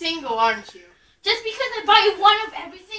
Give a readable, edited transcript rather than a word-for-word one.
single, aren't you? Just because I buy you one of everything